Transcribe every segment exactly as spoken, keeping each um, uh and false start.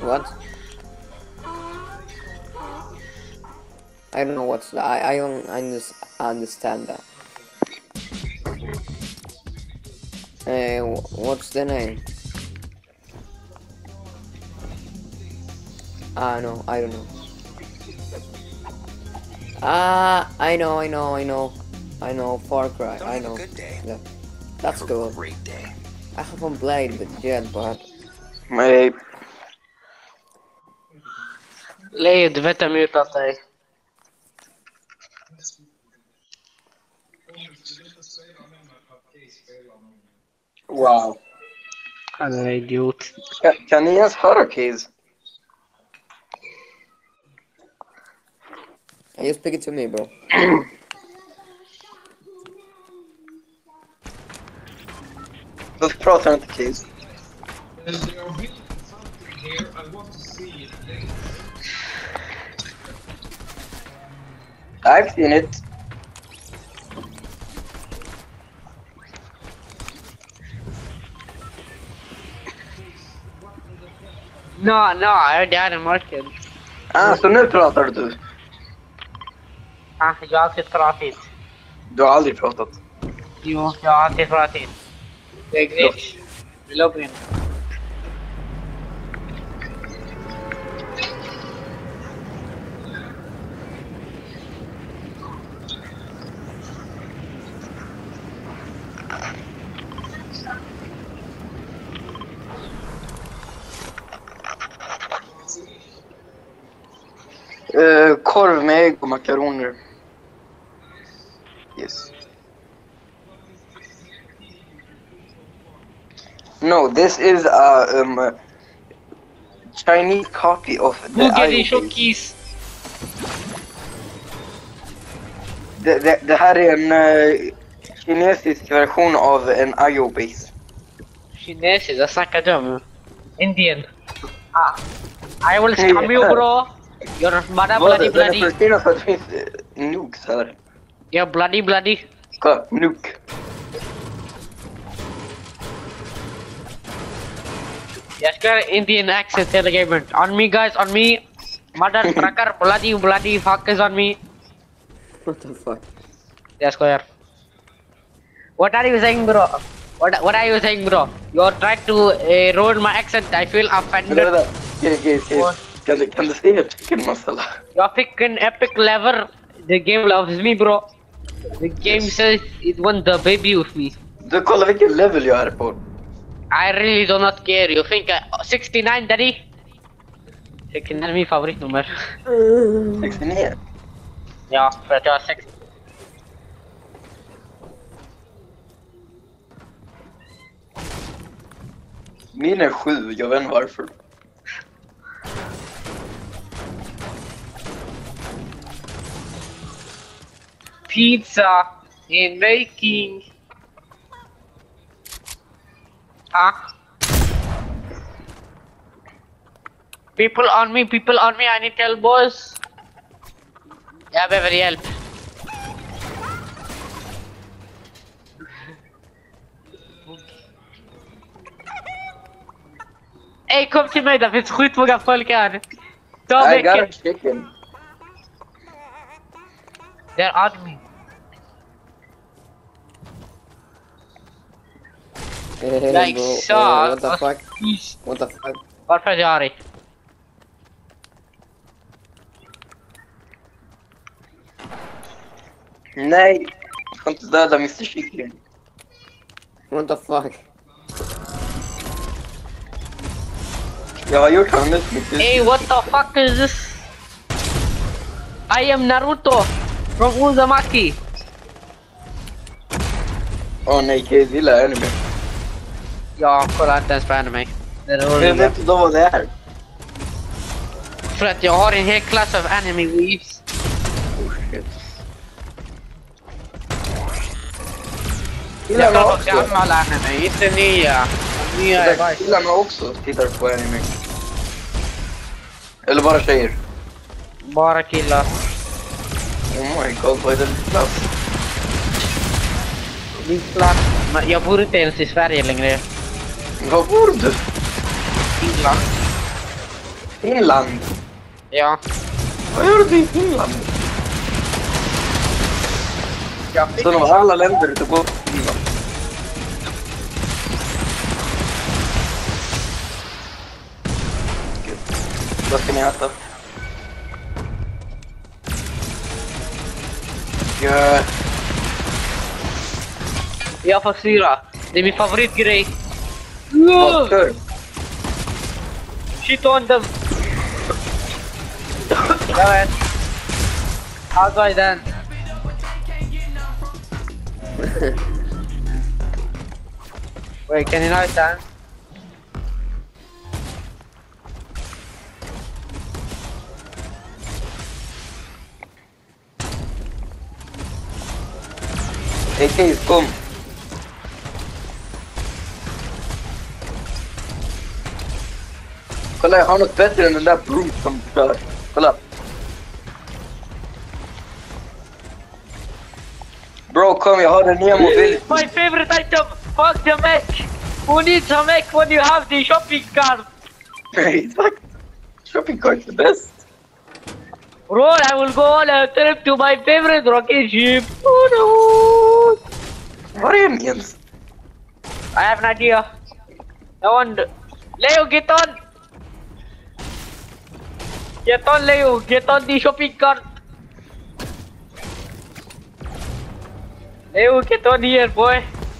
What? I don't know what's that. I, I don't under- understand that. Hey, what's the name? Ah, no, I don't know. Ah, I know, I know, I know. I know, Far Cry, I know. Yeah. That's cool. Great day. I haven't played it yet, but... Nej. Leo, du vet jag mutat dig. Wow. Han är en idiot. Kan, kan ni ens höra Keys? You speak it to me, bro. Varför pratar inte Keys? I've seen it. No, no, I already had a market. Ah, så nu pratar du. Ah, jag har alltid pratat. Du har aldrig pratat. Jo, jag har alltid pratat. Det är glitch. Vi loggar in. Uh, korv med ägg och makaroner. Yes. No, this is a um, Chinese copy of the Google I O din base. tjockis. Det, det, det här är en uh, kinesisk version av en I O base. Kinesisk, jag snackar dum. Indian. Ah. I will scam you, bro. You're bloody Vad, bloody den är bloody. förstående för att det finns uh, nukes här. You're bloody bloody. Kolla, nuke. Jag ska göra Indian accent hela gamen. On me guys, on me. Mother trucker, bloody bloody fuckers on me. What the fuck? Jag skojar. What are you saying, bro? What what are you saying, bro? You're trying to uh, ruin my accent. I feel Vänta, offended. vänta. Okej, okej, okej. Kan du, kan du se chicken masala? You're picking epic level. The game loves me, bro. The game says it wants the baby with me. Du, kolla vilken level jag är på. I really do not care. You think uh, sixty-nine, daddy? sextionio är min favoritnummer. sextionio. Ja, för att jag har sex. Min är sju, jag vet inte varför. Pizza in making. Ah. People on me, people on me, I need help, boys. Jag behöver hjälp. Ey, kom till mig, det finns skitmånga folk här. Ta I got a mig. chicken. They're on me. Hey, Like, bro. så. Uh, what the fuck? What the fuck? Varför är jag arg? Nej, jag ska inte döda mister Chicken. What the fuck? Jag har gjort honom ut mitt Hey, what the fuck is this? I am Naruto from Uzumaki. Åh nej, Keys gillar anime. Ja, kolla inte ens på anime. Det är Jag roligt. vet inte vad det är. För att jag har en hel klass av anime weaves. Oh shit. Jag Killarna kollar på också. gammal anime, inte nya. Nya är bara... Killarna också tittar på anime. Eller bara tjejer. Bara killar. Oh my god, vad är det för klass? Min klass. Men jag bor inte ens i Sverige längre. Var bor du? Finland. Finland? Ja. Vad gör du i Finland? Jag Så de har alla länder ute på Finland. Gud. Vad ska ni äta? Ja. Jag får syra. Det är min favoritgrej. Vodka. Shit on them. Jag vet. How do I dance? Wait, can you not dance? A K, kom. Kolla, jag har något bättre än den där bron som kör. Kolla. Bro, kom, jag har den nya mobilen. My favorite item! Fuck the mech! Who needs a mech when you have the shopping cart? Fuck. Shopping cart's the best. Bro, I will go on a trip to my favorite rocket ship. Oh no! Var är den ens? I have an idea. I want... Leo, get on! Get on, Leo! Get on the shopping cart! Leo, get on here, boy!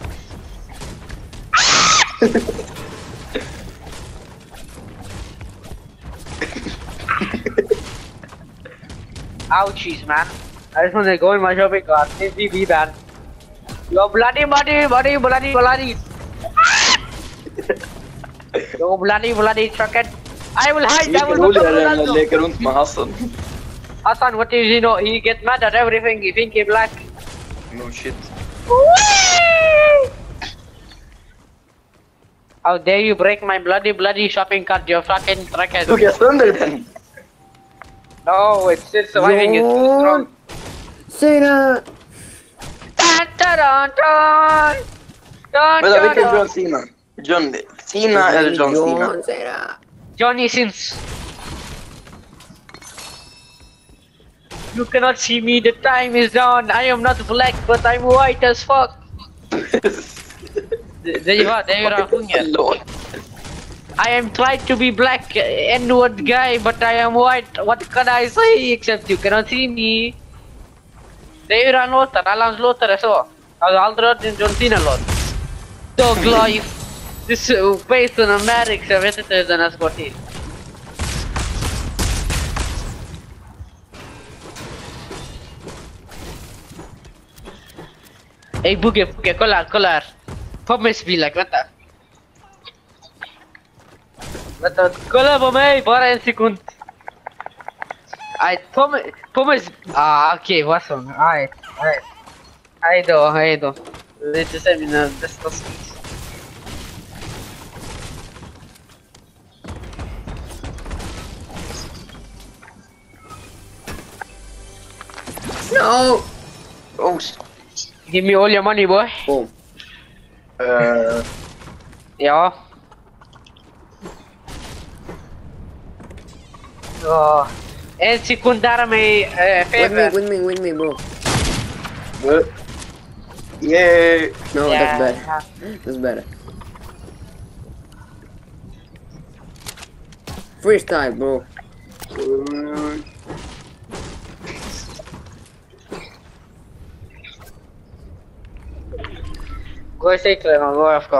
Ouchies, man. I just want to go in my shopping cart. Leave me be, man. Yo, bloody, bloody, bloody, bloody, bloody. Yo, bloody, bloody trucket. I will hide. Det I är will go to roligare än att Ronaldo. leka runt med Hassan. Hassan, what is he know? He get mad at everything. He think he black. No shit. How dare you break my bloody, bloody shopping cart, you fucking trucket. Tog jag sönder den? No, it's still surviving. It's too strong. Say that! Dun, dun, dun, dun. Dun, Vänta, dun, vilken är dun. John Cena? John Cena eller John Cena? John, say that! Johnny Sins. You cannot see me, the time is done. I am not black, but I'm white as fuck. Det är vad, det är ju hunger. Lol. I am trying to be black, N-word guy, but I am white. What can I say except you cannot see me? Det är ju den låten, alla hans låtar är så. Jag har aldrig hört en John Cena-låt. Dog Life. This is based on America, så jag vet inte hur den här ska gå till. Ey Bugge, Bugge, kolla här, kolla här. Pommes bilak, vänta. Vänta, kolla på mig, bara en sekund. Aj, Pommes, Pommes... Ah, okej, okay, vad som? Aj, aj. Hej då, hej då. Lite sen mina bästa skills. No! Oh, Give me all your money, boy. Boom. uh, Ja. Oh. En sekund där med uh, With me, feber. with me, with me, bro. uh, yeah. No, Yeah. that's better. That's better. Freestyle, bro. Uh, Gå i cykeln och gå F K.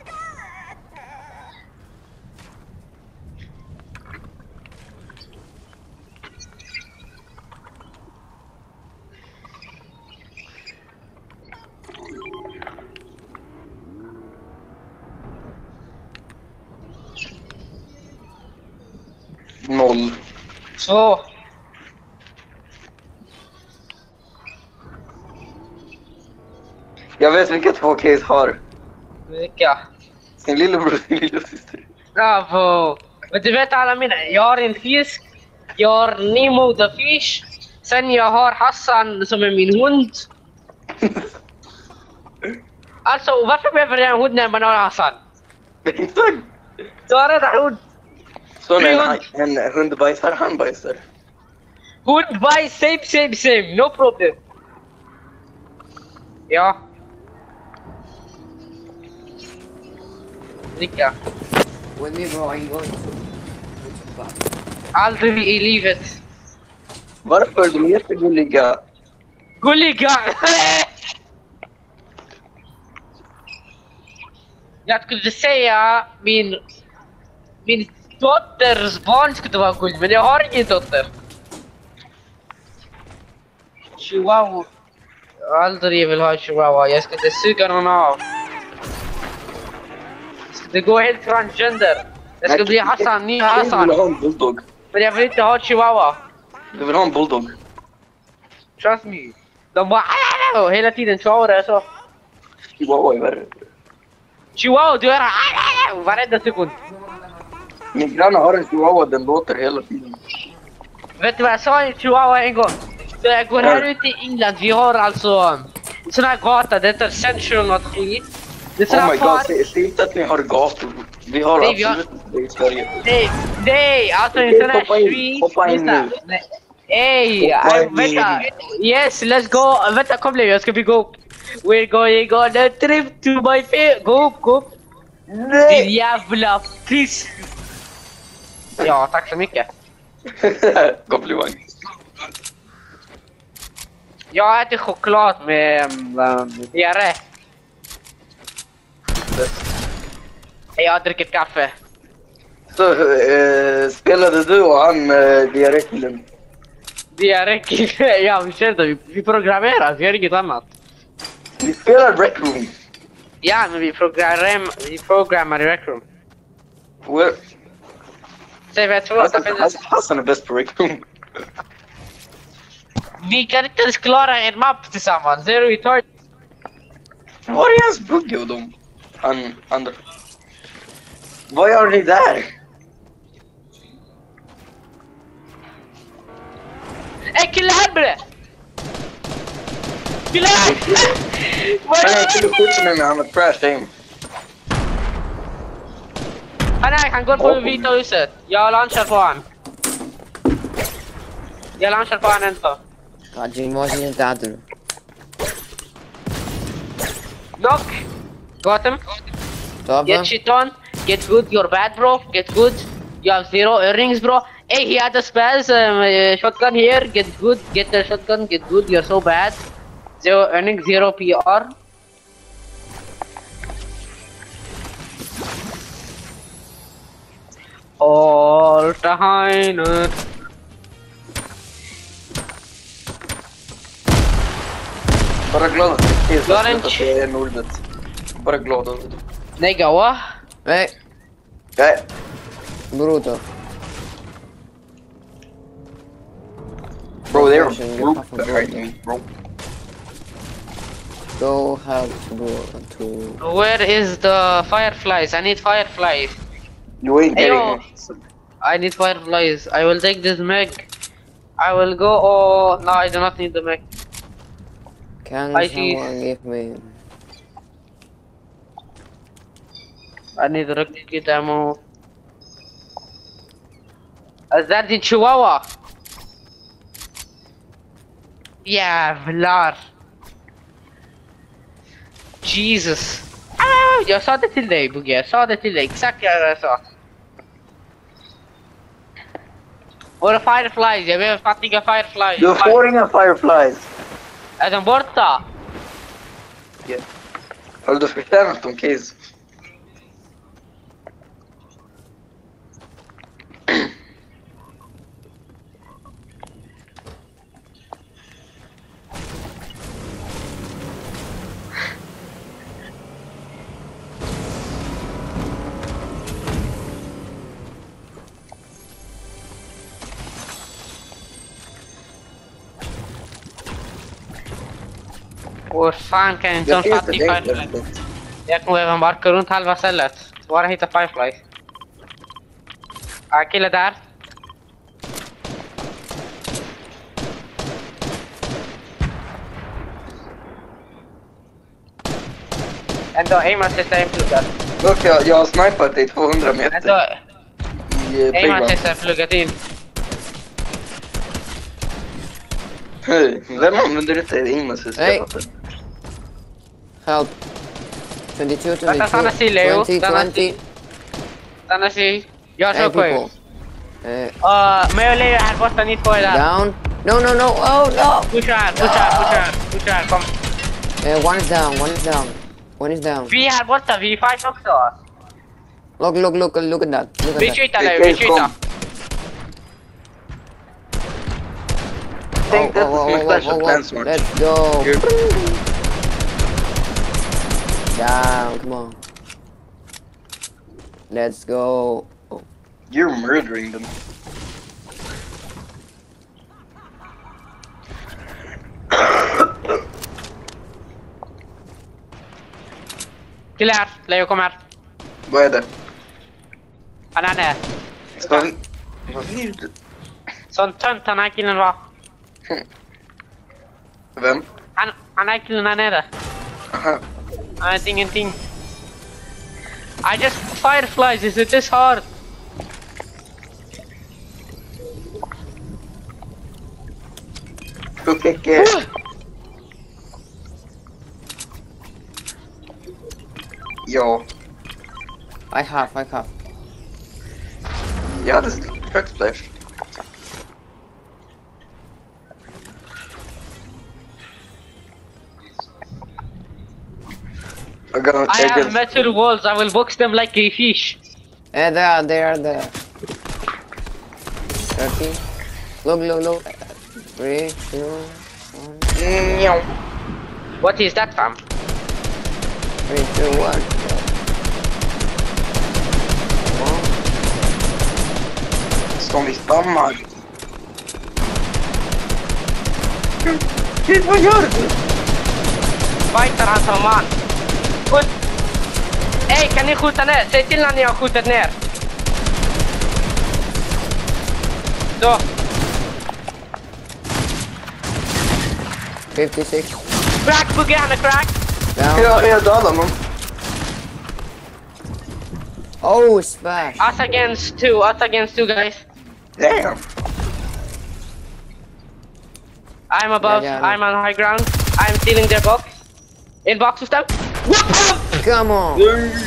noll. Så. Jag vet vilka två case har. Vilka? Sin lillebror och sin lillasyster. Bravo! Men du vet alla mina, jag har en fisk, jag har Nemo the fish, sen jag har Hassan som är min hund. Alltså varför behöver jag en hund när man har Hassan? Exakt. Du har redan hund. Så en, en hund bajsar, han bajsar. Hund bajs, same same same, no problem. Ja. Dricka. With me bro, I'm going to... Aldrig i livet. Varför? De är jättegulliga. Gulliga! Jag skulle säga min... Min dotters barn skulle vara gullig, men jag har ingen dotter. Chihuahua. Aldrig vill ha chihuahua, jag skulle suga någon av. Jag skulle gå helt transgender. Jag skulle bli Hassan, ny Hassan. Jag vill ha en bulldog. Men jag vill inte ha chihuahua. Du vill ha en bulldog. Trust me. De bara och hela tiden chihuahua är så. Chihuahua är värre. Chihuahua, du är varenda sekund. Min granne har en chihuahua, den låter hela tiden. Vet du vad jag sa i chihuahua en gång? Så jag går här ute i England, vi har alltså sån här gata, det heter Central något skit. Det är sån Oh här my god, säg säg inte att ni har gator. Vi har Nej, vi har- absolut inte det i Sverige. Nej, nej, alltså en Okej, sån här hoppa in, street. hoppa in lyssna. nu. Nej. Ey, Hoppa I- in. vänta. Yes, let's go. Vänta, kom nu, jag ska vi gå. We're going on a trip to my favorite. Gå upp, gå upp. Din Nej! jävla fisk. Ja, tack så mycket. Komplimang. Jag äter choklad med um, diarré. Jag dricker kaffe. Så eh, spelade du och han eh, diarrékillen? Diarré, ja vi känner vi, vi programmerar, vi gör inget annat. Vi spelar Rec Room. Ja, men vi programmerar, vi programmerar i Rec Room. Well, Säg vad jag tror. Hassan, Hassan, Hassan är bäst på Rec Room. Vi kan inte ens klara en mapp tillsammans, det är retard. Var är hans bugge och dem? Han, andra. Vad gör ni där? Ey, kill helvete! Kill helvete! Han är inte skjuta mig med han har trash aim. Han är, han går på Vita huset. Jag launchar på han. Jag launchar på han ändå. Kaji, måste inte äta nu. Knock! Got him. Tobbe? Get shit on. Get good, you're bad bro. Get good. You have zero earrings bro. Hey, he had a spells, um, uh, shotgun here. Get good, get the shotgun, get good. You're so bad. Zero earnings, zero P R. All time. Bara glad att det finns Jag har en- att det är Nordnet. Bara glad över det. Nigga, what? Nej, Nej, Bruto. bro, they're Russian, group you're half a right brother. now, bro. Go help bro to... Where is the fireflies? I need fireflies. You ain't getting Ayo. it. I need fireflies. I will take this meg. I will go. Oh no, I do not need the meg. Can I see. someone give me... I need rocket ammo. Is that in Chihuahua? Jävlar. Jesus. Ah, jag sa det till dig Bugge, jag sa det till dig, exakt vad jag sa. Våra fireflies, jag behöver fattiga fireflies. Du får inga fireflies. Är de borta? Yeah. Har du förtjänat dem, Case? Hur fan kan en sån Jag finns fattig det firefly? där. Jag kommer även barka runt halva stället. Bara hitta fireflies. Ah, kille där. Ändå aim assist, aim to that. Dock, jag, jag har snipat dig tvåhundra meter. Ändå... i Aim Playground. assist, pluggat in. Hej, vem använder inte aim assist? Hey. Help. twenty-two, Vänta, stanna still, twenty-two, Leo. twenty, Stanna twenty. Stanna still. Jag Hey kör på er. people. Uh, Uh, men jag lever här borta, ni två är där. down. No, no, no. Oh no. Pusha här, pusha här, pusha här, pusha här, kom. Uh, one is down. One is down. One is down. Vi är här borta, vi är fight också. Look, look, look, look at that. Look at Vi that. skjuter Leo, vi skjuter. Tänk Oh, att oh, det oh, som oh, en special oh, plan oh. smart. Let's go. Here. Down. Come on. Let's go. Oh. You're murdering them. Till här, Leo kom här. Vad är det? Han är där. Ska vi... Vad vill du? Sån tönt den här killen var. Vem? Han, han är killen här nere. Aha. Han vet ingenting. I just fireflies, is it this hard? Kukeke. Ja, I have, I have. jag hade högt splash. I got an I have agent. metal walls, I will box them like a fish. Eh, there, there, there. thirty. Look, look, look. Three, two, one. Njaw. What is that from? Three, two, one. Som vi stammar. Shit, vad gör du? Fightar han som man. Skjut! Ey, kan ni skjuta ner? Säg till när ni har skjutit ner. Så. fifty-six. Crack, Bugge, han är crack. Down. Jag, jag dödade honom. Oh, splash. Us against two, us against two guys. Damn. I'm above, Yeah, yeah, I'm on high ground. I'm stealing their box. In box with them. Come on.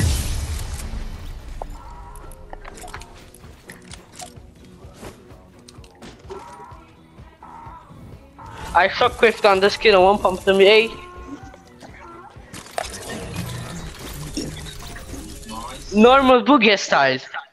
I shock quiffed on this kid and one pump to me. Eh? Normal Boogie style.